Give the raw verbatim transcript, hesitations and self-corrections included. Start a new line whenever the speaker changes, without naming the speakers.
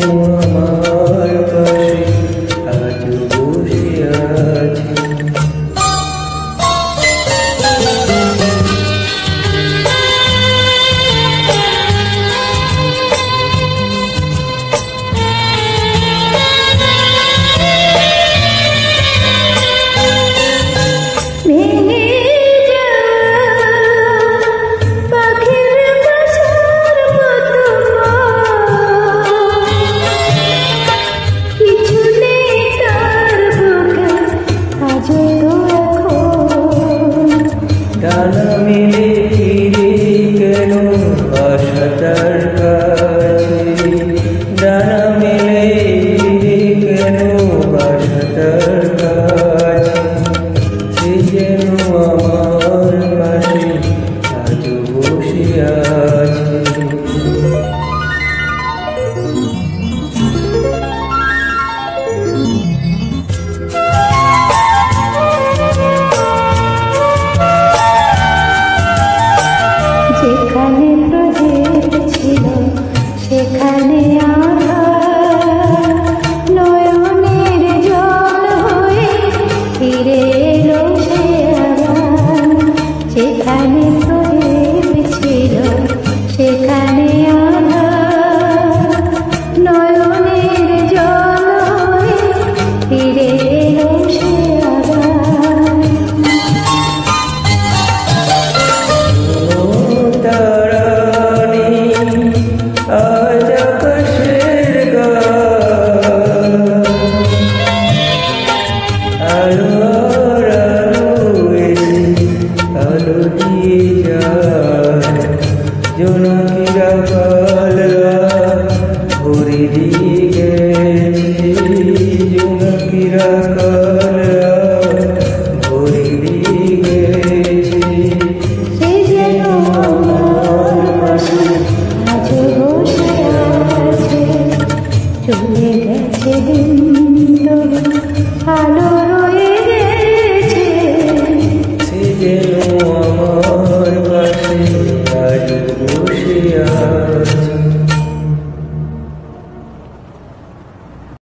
আমার পাশে আজ বসে আছে। ডানা মেলে ফিরে কেন আশা তার কাছে, ডানা মেলে ফিরে কেন আশা তার কাছে, সে যেন আমার পাশে আজ বসে আছে।
যেখানে প্রদীপ ছিল সেখানে আধার, নয়নের জল হয়ে ফিরে এলো সে আবার। যেখানে প্রদীপ ছিল সেখানে আধার, নয়নের জল হয়ে ফিরে এলো সে আবার।
আজ আকাশের গান আলো আলো এসে আলো দিয়ে যায়, জোনাকিরা পালরা ভরে দিয়ে গেছে, জোনাকিরা পালরা ভরে দিয়ে গেছে।
সে যেন আমার পাশে আজ বসে আছে, চলে গেছে দিন আলো রয়ে গেছে।
সে যেন আমার পাশে আজ বসে আছে।